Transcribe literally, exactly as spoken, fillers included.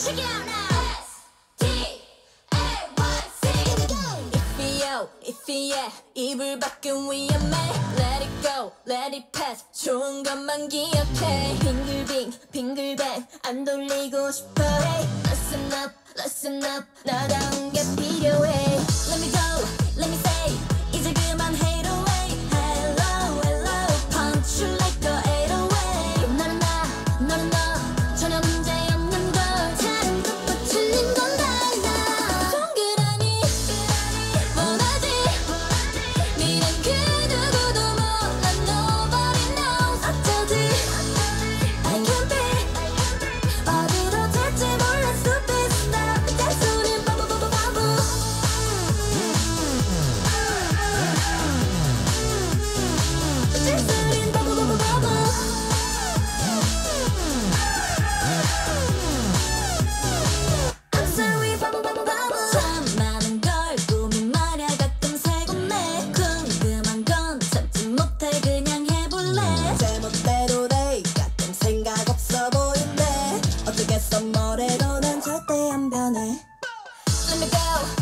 Check it out now. S T A Y C. Ifyo, ify, 입을 바꾼 위험해. Let it go, let it pass. 좋은 것만 기억해. 빙글빙, 빙글뱅 안 돌리고 싶어. Hey, listen up, listen up. 나다운 게 필요해. Let me go, let me say. 이제 그만 hate away. Hello, hello. Punch you like a eight oh eight. 너는 나, 너는 너. 전혀 문제 없는 걸. 다른 것도 틀린 건 달라. 동그라미, 원하지. 니는 그 누구도 몰라. Nobody knows. 어쩌지 I can't be. 어디로 될지 몰라. Superstar. 잔소리 바보 바보 바보. 잔소리 바보 바보 바보. I'm sorry 바보 바보 바보. 참 많은 걸 고민 말야 가끔 세곤해. 궁금한 건 참지 못해 그냥 해볼래. 제멋대로 돼 가끔 생각 없어 보인대. 어쩌겠어 뭐래도 난 절대 안 변해. Let me go.